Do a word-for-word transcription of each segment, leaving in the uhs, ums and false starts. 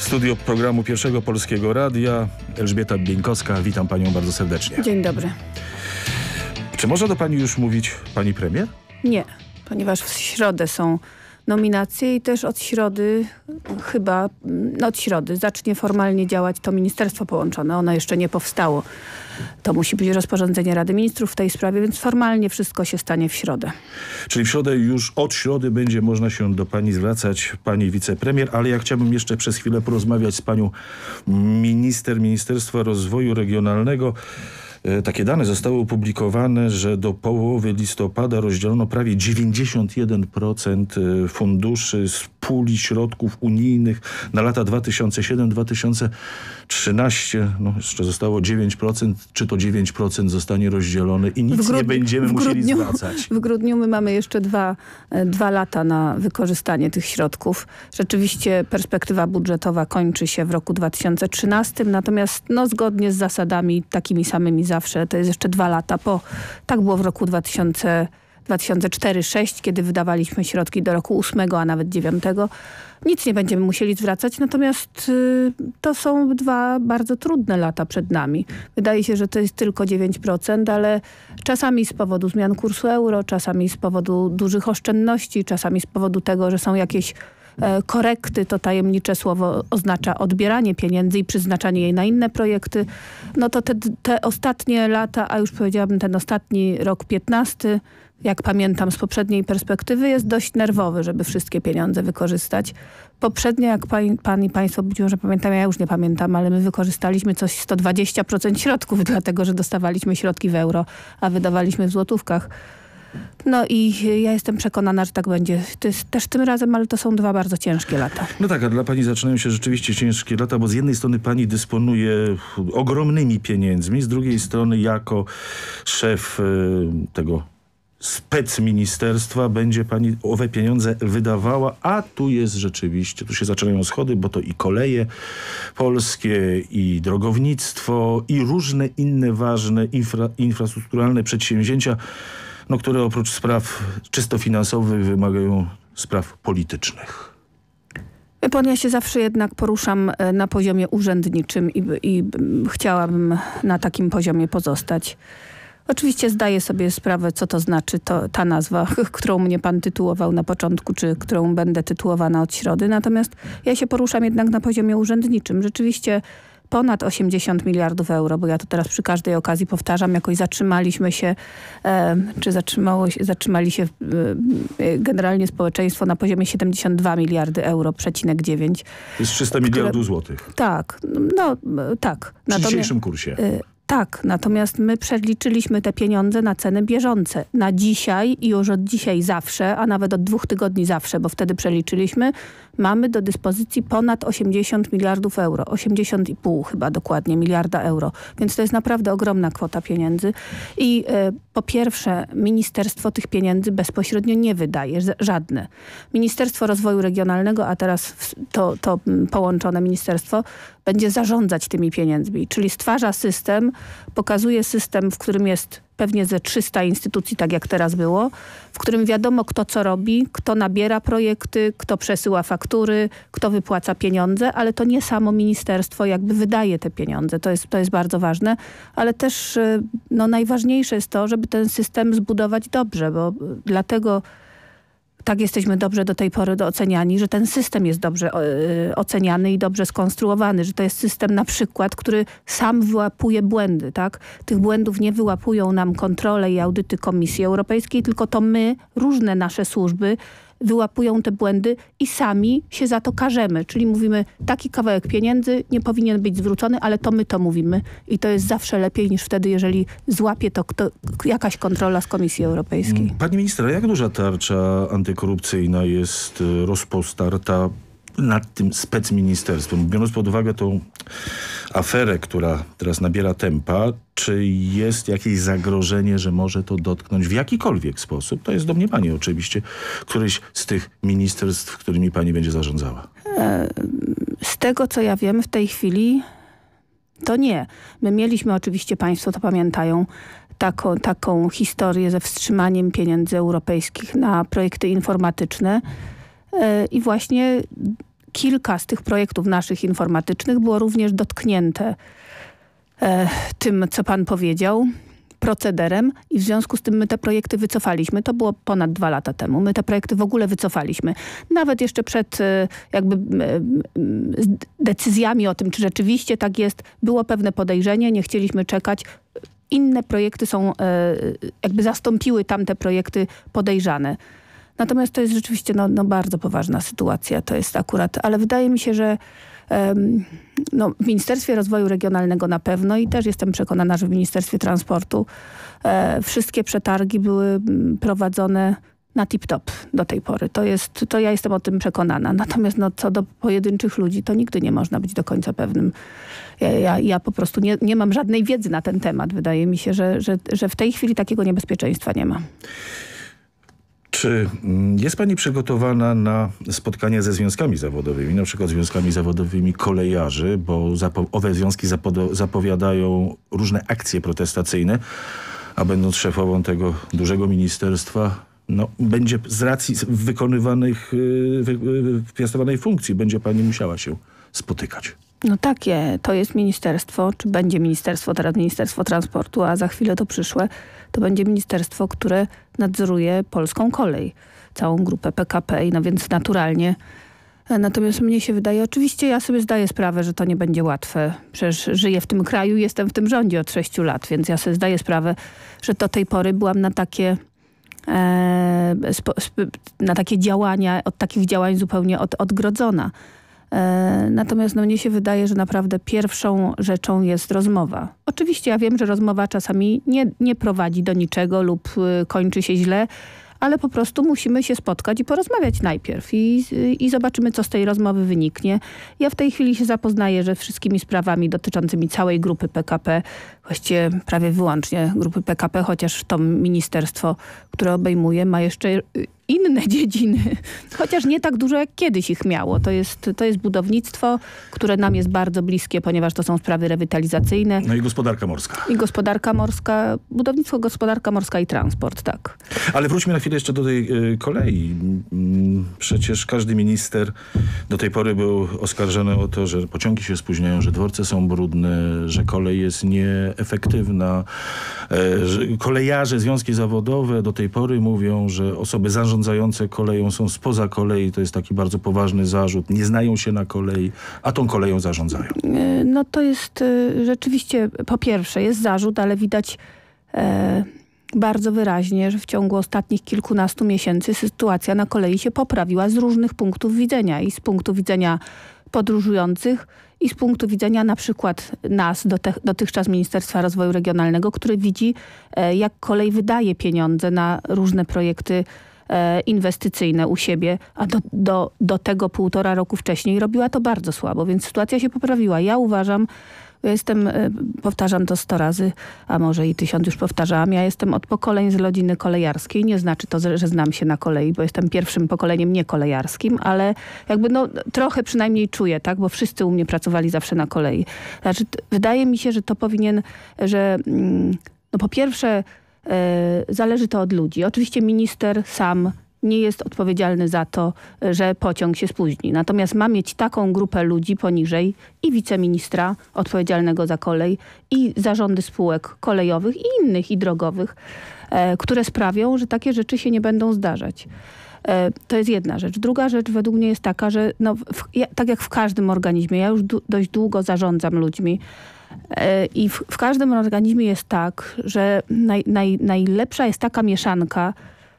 Studio programu Pierwszego Polskiego Radia. Elżbieta Bieńkowska, witam panią bardzo serdecznie. Dzień dobry. Czy może do pani już mówić pani premier? Nie, ponieważ w środę są nominacje i też od środy, chyba no od środy zacznie formalnie działać to ministerstwo połączone. Ono jeszcze nie powstało. To musi być rozporządzenie Rady Ministrów w tej sprawie, więc formalnie wszystko się stanie w środę. Czyli w środę, już od środy będzie można się do pani zwracać, pani wicepremier, ale ja chciałbym jeszcze przez chwilę porozmawiać z panią minister Ministerstwa Rozwoju Regionalnego. Takie dane zostały opublikowane, że do połowy listopada rozdzielono prawie dziewięćdziesiąt jeden procent funduszy z puli środków unijnych na lata dwa tysiące siódmy do dwa tysiące trzynastego. No, jeszcze zostało dziewięć procent. Czy to dziewięć procent zostanie rozdzielone i nic grudniu, nie będziemy musieli grudniu, zwracać? W grudniu my mamy jeszcze dwa, dwa lata na wykorzystanie tych środków. Rzeczywiście perspektywa budżetowa kończy się w roku dwa tysiące trzynastym, natomiast no, zgodnie z zasadami takimi samymi zawsze, to jest jeszcze dwa lata po. Tak było w roku dwa tysiące cztery sześć, kiedy wydawaliśmy środki do roku ósmego, a nawet dziewiątego. Nic nie będziemy musieli zwracać, natomiast y, to są dwa bardzo trudne lata przed nami. Wydaje się, że to jest tylko dziewięć procent, ale czasami z powodu zmian kursu euro, czasami z powodu dużych oszczędności, czasami z powodu tego, że są jakieś e, korekty, to tajemnicze słowo oznacza odbieranie pieniędzy i przeznaczanie jej na inne projekty. No to te, te ostatnie lata, a już powiedziałabym ten ostatni rok piętnasty, jak pamiętam z poprzedniej perspektywy, jest dość nerwowy, żeby wszystkie pieniądze wykorzystać. Poprzednio, jak pan, pan i państwo być może pamiętam, ja już nie pamiętam, ale my wykorzystaliśmy coś sto dwadzieścia procent środków, dlatego że dostawaliśmy środki w euro, a wydawaliśmy w złotówkach. No i ja jestem przekonana, że tak będzie to jest też tym razem, ale to są dwa bardzo ciężkie lata. No tak, a dla pani zaczynają się rzeczywiście ciężkie lata, bo z jednej strony pani dysponuje ogromnymi pieniędzmi, z drugiej strony jako szef y, tego specministerstwa będzie pani owe pieniądze wydawała, a tu jest rzeczywiście, tu się zaczynają schody, bo to i koleje polskie, i drogownictwo, i różne inne ważne infra, infrastrukturalne przedsięwzięcia, no, które oprócz spraw czysto finansowych wymagają spraw politycznych. Wie pan, ja się zawsze jednak poruszam na poziomie urzędniczym i, i chciałabym na takim poziomie pozostać. Oczywiście zdaję sobie sprawę, co to znaczy to, ta nazwa, którą mnie pan tytułował na początku, czy którą będę tytułowana od środy. Natomiast ja się poruszam jednak na poziomie urzędniczym. Rzeczywiście ponad osiemdziesiąt miliardów euro, bo ja to teraz przy każdej okazji powtarzam, jakoś zatrzymaliśmy się, e, czy zatrzymało się, zatrzymali się e, generalnie społeczeństwo na poziomie siedemdziesiąt dwa miliardy euro, przecinek dziewięć. To jest trzysta miliardów złotych. Tak, no tak. Przy dzisiejszym kursie. E, Tak, natomiast my przeliczyliśmy te pieniądze na ceny bieżące. Na dzisiaj i już od dzisiaj zawsze, a nawet od dwóch tygodni zawsze, bo wtedy przeliczyliśmy, mamy do dyspozycji ponad osiemdziesiąt miliardów euro. osiemdziesiąt i pół chyba dokładnie miliarda euro. Więc to jest naprawdę ogromna kwota pieniędzy. I e, po pierwsze, ministerstwo tych pieniędzy bezpośrednio nie wydaje, żadne. Ministerstwo Rozwoju Regionalnego, a teraz to, to połączone ministerstwo, będzie zarządzać tymi pieniędzmi, czyli stwarza system, pokazuje system, w którym jest pewnie ze trzysta instytucji, tak jak teraz było, w którym wiadomo, kto co robi, kto nabiera projekty, kto przesyła faktury, kto wypłaca pieniądze, ale to nie samo ministerstwo jakby wydaje te pieniądze. To jest, to jest bardzo ważne, ale też no, najważniejsze jest to, żeby ten system zbudować dobrze, bo dlatego tak jesteśmy dobrze do tej pory oceniani, że ten system jest dobrze y, oceniany i dobrze skonstruowany, że to jest system na przykład, który sam wyłapuje błędy, tak? Tych błędów nie wyłapują nam kontrole i audyty Komisji Europejskiej, tylko to my, różne nasze służby wyłapują te błędy i sami się za to karzemy. Czyli mówimy, taki kawałek pieniędzy nie powinien być zwrócony, ale to my to mówimy. I to jest zawsze lepiej niż wtedy, jeżeli złapie to kto, jakaś kontrola z Komisji Europejskiej. Pani minister, jak duża tarcza antykorupcyjna jest rozpostarta nad tym specministerstwem? Biorąc pod uwagę tą aferę, która teraz nabiera tempa, czy jest jakieś zagrożenie, że może to dotknąć w jakikolwiek sposób, to jest domniemanie oczywiście, któryś z tych ministerstw, którymi pani będzie zarządzała? Z tego, co ja wiem w tej chwili, to nie. My mieliśmy oczywiście, państwo to pamiętają, taką, taką historię ze wstrzymaniem pieniędzy europejskich na projekty informatyczne i właśnie kilka z tych projektów naszych informatycznych było również dotknięte e, tym, co pan powiedział, procederem i w związku z tym my te projekty wycofaliśmy. To było ponad dwa lata temu. My te projekty w ogóle wycofaliśmy. Nawet jeszcze przed e, jakby e, decyzjami o tym, czy rzeczywiście tak jest, było pewne podejrzenie, nie chcieliśmy czekać. Inne projekty są, e, jakby zastąpiły tamte projekty podejrzane. Natomiast to jest rzeczywiście no, no bardzo poważna sytuacja. To jest akurat, ale wydaje mi się, że um, no, w Ministerstwie Rozwoju Regionalnego na pewno i też jestem przekonana, że w Ministerstwie Transportu e, wszystkie przetargi były prowadzone na tip-top do tej pory. To jest, to ja jestem o tym przekonana. Natomiast no, co do pojedynczych ludzi, to nigdy nie można być do końca pewnym. Ja, ja, ja po prostu nie, nie mam żadnej wiedzy na ten temat. Wydaje mi się, że, że, że w tej chwili takiego niebezpieczeństwa nie ma. Czy jest pani przygotowana na spotkania ze związkami zawodowymi, na przykład związkami zawodowymi kolejarzy, bo zapo- owe związki zapo- zapowiadają różne akcje protestacyjne, a będąc szefową tego dużego ministerstwa, no, będzie z racji wykonywanych, wy, piastowanej funkcji, będzie pani musiała się spotykać. No takie, to jest ministerstwo, czy będzie ministerstwo, teraz Ministerstwo Transportu, a za chwilę to przyszłe, to będzie ministerstwo, które nadzoruje polską kolej, całą grupę P K P, no więc naturalnie. Natomiast mnie się wydaje, oczywiście ja sobie zdaję sprawę, że to nie będzie łatwe. Przecież żyję w tym kraju, jestem w tym rządzie od sześciu lat, więc ja sobie zdaję sprawę, że do tej pory byłam na takie e, spo, sp, na takie działania, od takich działań zupełnie od, odgrodzona. Natomiast no, mnie się wydaje, że naprawdę pierwszą rzeczą jest rozmowa. Oczywiście ja wiem, że rozmowa czasami nie, nie prowadzi do niczego lub y, kończy się źle, ale po prostu musimy się spotkać i porozmawiać najpierw i, i zobaczymy, co z tej rozmowy wyniknie. Ja w tej chwili się zapoznaję, że wszystkimi sprawami dotyczącymi całej grupy P K P, właściwie prawie wyłącznie grupy P K P, chociaż to ministerstwo, które obejmuje, ma jeszcze inne dziedziny, chociaż nie tak dużo jak kiedyś ich miało. To jest, to jest budownictwo, które nam jest bardzo bliskie, ponieważ to są sprawy rewitalizacyjne. No i gospodarka morska. I gospodarka morska, budownictwo, gospodarka morska i transport, tak. Ale wróćmy na chwilę jeszcze do tej y, kolei. Przecież każdy minister do tej pory był oskarżony o to, że pociągi się spóźniają, że dworce są brudne, że kolej jest nieefektywna. E, że kolejarze, związki zawodowe do tej pory mówią, że osoby zarządzające koleją są spoza kolei. To jest taki bardzo poważny zarzut. Nie znają się na kolei, a tą koleją zarządzają. No to jest y, rzeczywiście, po pierwsze jest zarzut, ale widać e, bardzo wyraźnie, że w ciągu ostatnich kilkunastu miesięcy sytuacja na kolei się poprawiła z różnych punktów widzenia. I z punktu widzenia podróżujących i z punktu widzenia na przykład nas, dotychczas Ministerstwa Rozwoju Regionalnego, który widzi, e, jak kolej wydaje pieniądze na różne projekty e, inwestycyjne u siebie, a do, do, do tego półtora roku wcześniej robiła to bardzo słabo, więc sytuacja się poprawiła. Ja uważam, ja jestem, powtarzam to sto razy, a może i tysiąc już powtarzałam, ja jestem od pokoleń z rodziny kolejarskiej. Nie znaczy to, że znam się na kolei, bo jestem pierwszym pokoleniem niekolejarskim, ale jakby no trochę przynajmniej czuję, tak, bo wszyscy u mnie pracowali zawsze na kolei. Znaczy, wydaje mi się, że to powinien, że no po pierwsze e, zależy to od ludzi. Oczywiście minister sam nie jest odpowiedzialny za to, że pociąg się spóźni. Natomiast ma mieć taką grupę ludzi poniżej i wiceministra odpowiedzialnego za kolej i zarządy spółek kolejowych i innych i drogowych, e, które sprawią, że takie rzeczy się nie będą zdarzać. E, to jest jedna rzecz. Druga rzecz według mnie jest taka, że no, w, ja, tak jak w każdym organizmie, ja już du, dość długo zarządzam ludźmi, e, i w, w każdym organizmie jest tak, że naj, naj, najlepsza jest taka mieszanka,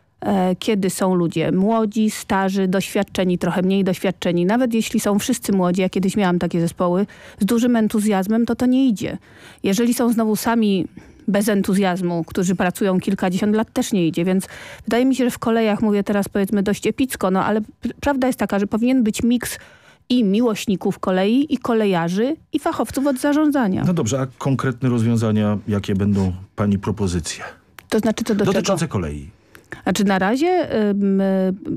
kiedy są ludzie młodzi, starzy, doświadczeni, trochę mniej doświadczeni. Nawet jeśli są wszyscy młodzi, ja kiedyś miałam takie zespoły, z dużym entuzjazmem, to to nie idzie. Jeżeli są znowu sami bez entuzjazmu, którzy pracują kilkadziesiąt lat, też nie idzie. Więc wydaje mi się, że w kolejach, mówię teraz powiedzmy dość epicko, no ale prawda jest taka, że powinien być miks i miłośników kolei, i kolejarzy, i fachowców od zarządzania. No dobrze, a konkretne rozwiązania, jakie będą pani propozycje? To znaczy co do Dotyczące czego? kolei. Znaczy na razie y,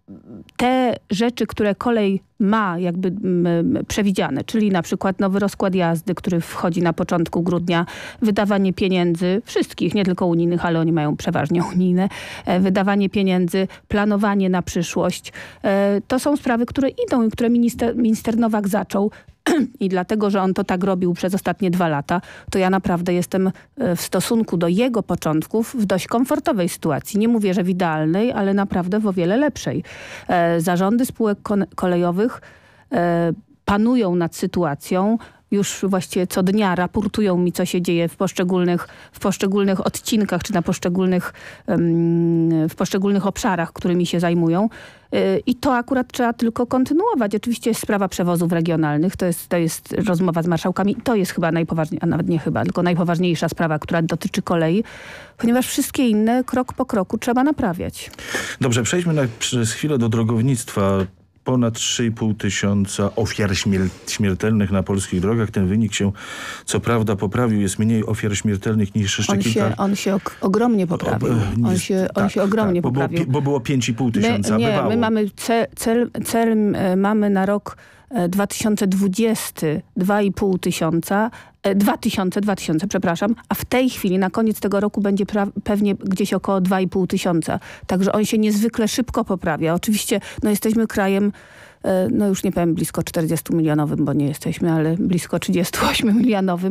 te rzeczy, które kolej ma jakby m, przewidziane, czyli na przykład nowy rozkład jazdy, który wchodzi na początku grudnia, wydawanie pieniędzy, wszystkich, nie tylko unijnych, ale oni mają przeważnie unijne, e, wydawanie pieniędzy, planowanie na przyszłość. E, to są sprawy, które idą i które minister, minister Nowak zaczął. I dlatego, że on to tak robił przez ostatnie dwa lata, to ja naprawdę jestem w stosunku do jego początków w dość komfortowej sytuacji. Nie mówię, że w idealnej, ale naprawdę w o wiele lepszej. E, zarządy spółek kolejowych e, panują nad sytuacją. Już właściwie co dnia raportują mi, co się dzieje w poszczególnych, w poszczególnych odcinkach, czy na poszczególnych, um, w poszczególnych obszarach, którymi się zajmują. Yy, I to akurat trzeba tylko kontynuować. Oczywiście jest sprawa przewozów regionalnych, to jest, to jest rozmowa z marszałkami. To jest chyba najpoważniejsza, a nawet nie chyba, tylko najpoważniejsza sprawa, która dotyczy kolei, ponieważ wszystkie inne krok po kroku trzeba naprawiać. Dobrze, przejdźmy na, przez chwilę do drogownictwa. Ponad trzy i pół tysiąca ofiar śmier śmiertelnych na polskich drogach. Ten wynik się co prawda poprawił. Jest mniej ofiar śmiertelnych niż jeszcze on kilka... Się, on się ok ogromnie poprawił. On się, on tak, się ogromnie tak, bo poprawił. Było, bo było pięć i pół tysiąca. My, nie, bywało. my mamy cel, cel, cel mamy na rok dwa tysiące dwudziesty dwa i pół tysiąca, dwa tysiące, dwa tysiące, przepraszam, a w tej chwili na koniec tego roku będzie pewnie gdzieś około dwa i pół tysiąca. Także on się niezwykle szybko poprawia. Oczywiście no, jesteśmy krajem, no już nie powiem blisko czterdziestomilionowym, bo nie jesteśmy, ale blisko trzydziestoośmiomilionowym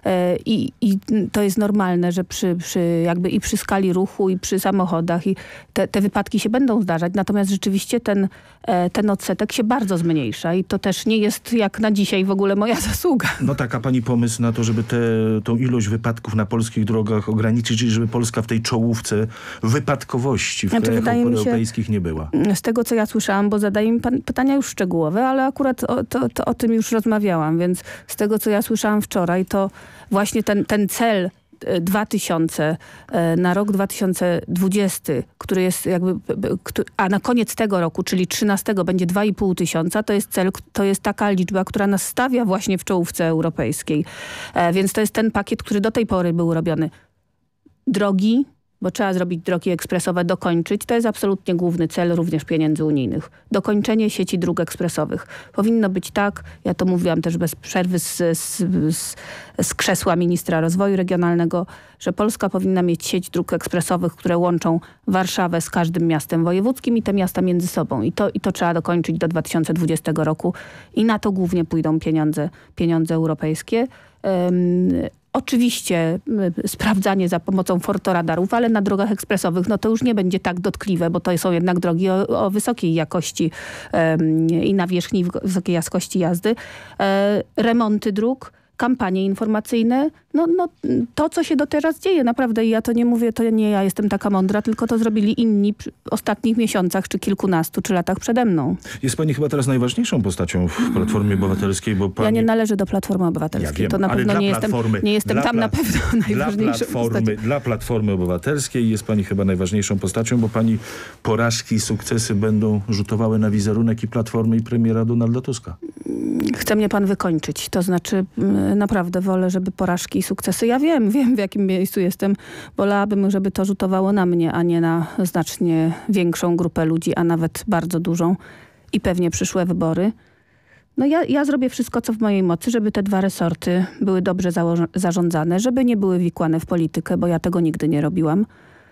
i, i to jest normalne, że przy, przy jakby i przy skali ruchu, i przy samochodach i te, te wypadki się będą zdarzać, natomiast rzeczywiście ten, ten odsetek się bardzo zmniejsza i to też nie jest jak na dzisiaj w ogóle moja zasługa. No tak, a pani pomysł na to, żeby tę tą ilość wypadków na polskich drogach ograniczyć, czyli żeby Polska w tej czołówce wypadkowości w znaczy, krajach europejskich nie była? Z tego, co ja słyszałam, bo zadaje mi pan pytania już szczegółowe, ale akurat o, to, to o tym już rozmawiałam, więc z tego, co ja słyszałam wczoraj, to właśnie ten, ten cel dwa tysiące na rok dwa tysiące dwudziesty, który jest jakby, a na koniec tego roku, czyli trzynastego będzie dwa i pół tysiąca, to jest cel, to jest taka liczba, która nas stawia właśnie w czołówce europejskiej. Więc to jest ten pakiet, który do tej pory był robiony. Drogi, bo trzeba zrobić drogi ekspresowe, dokończyć. To jest absolutnie główny cel również pieniędzy unijnych. Dokończenie sieci dróg ekspresowych. Powinno być tak, ja to mówiłam też bez przerwy z, z, z, z krzesła ministra rozwoju regionalnego, że Polska powinna mieć sieć dróg ekspresowych, które łączą Warszawę z każdym miastem wojewódzkim i te miasta między sobą. I to, i to trzeba dokończyć do dwa tysiące dwudziestego roku. I na to głównie pójdą pieniądze, pieniądze europejskie. Um, Oczywiście y, sprawdzanie za pomocą fotoradarów, ale na drogach ekspresowych no to już nie będzie tak dotkliwe, bo to są jednak drogi o, o wysokiej jakości y, i nawierzchni wysokiej jakości jazdy. Y, remonty dróg, kampanie informacyjne, no, no to, co się doteraz dzieje, naprawdę ja to nie mówię, to nie ja jestem taka mądra, tylko to zrobili inni w ostatnich miesiącach, czy kilkunastu, czy latach przede mną. Jest pani chyba teraz najważniejszą postacią w Platformie Obywatelskiej, bo pani... Ja nie należę do Platformy Obywatelskiej, ja wiem, to na pewno nie jestem, nie jestem tam pla... na pewno najważniejszą platformy, dla Platformy Obywatelskiej jest pani chyba najważniejszą postacią, bo pani porażki i sukcesy będą rzutowały na wizerunek i Platformy, i premiera Donalda Tuska. Chce mnie pan wykończyć, to znaczy naprawdę wolę, żeby porażki i sukcesy, ja wiem, wiem w jakim miejscu jestem, wolałabym, żeby to rzutowało na mnie, a nie na znacznie większą grupę ludzi, a nawet bardzo dużą i pewnie przyszłe wybory. No ja, ja zrobię wszystko, co w mojej mocy, żeby te dwa resorty były dobrze zarządzane, żeby nie były wikłane w politykę, bo ja tego nigdy nie robiłam.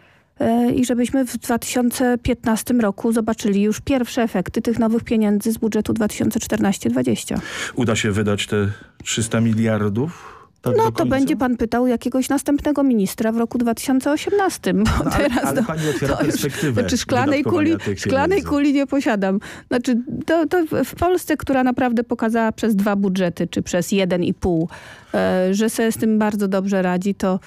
I żebyśmy w dwa tysiące piętnastym roku zobaczyli już pierwsze efekty tych nowych pieniędzy z budżetu dwa tysiące czternasty dwudziesty. Uda się wydać te trzysta miliardów? Tak no to będzie pan pytał jakiegoś następnego ministra w roku dwa tysiące osiemnastym. Bo no, ale, teraz ale to, pani otwiera to już, perspektywę. Znaczy szklanej kuli, szklanej kuli nie posiadam. Znaczy to, to w Polsce, która naprawdę pokazała przez dwa budżety, czy przez jeden i pół, e, że sobie z tym bardzo dobrze radzi, to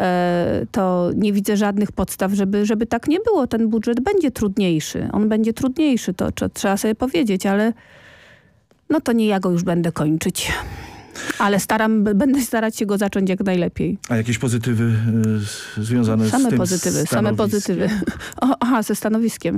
to nie widzę żadnych podstaw, żeby, żeby tak nie było. Ten budżet będzie trudniejszy. On będzie trudniejszy, to trzeba sobie powiedzieć, ale no to nie ja go już będę kończyć. Ale staram, będę starać się go zacząć jak najlepiej. A jakieś pozytywy y, związane same z tym pozytywy, Same pozytywy. O, aha, ze stanowiskiem.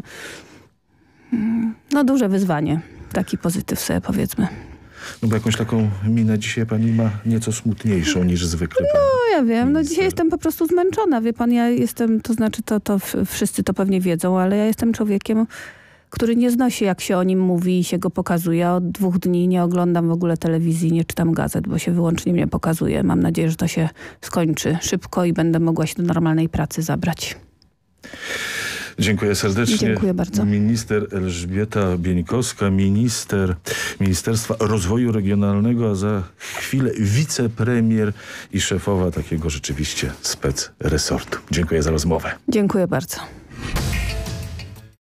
No duże wyzwanie. Taki pozytyw sobie powiedzmy. No bo jakąś taką minę dzisiaj pani ma nieco smutniejszą niż zwykle. No ja wiem, no dzisiaj jestem po prostu zmęczona. Wie pan, ja jestem, to znaczy to, to wszyscy to pewnie wiedzą, ale ja jestem człowiekiem, który nie znosi, jak się o nim mówi i się go pokazuje. Od dwóch dni nie oglądam w ogóle telewizji, nie czytam gazet, bo się wyłącznie mnie pokazuje. Mam nadzieję, że to się skończy szybko i będę mogła się do normalnej pracy zabrać. Dziękuję serdecznie. Dziękuję bardzo. Minister Elżbieta Bieńkowska, minister Ministerstwa Rozwoju Regionalnego, a za chwilę wicepremier i szefowa takiego rzeczywiście spec resortu. Dziękuję za rozmowę. Dziękuję bardzo.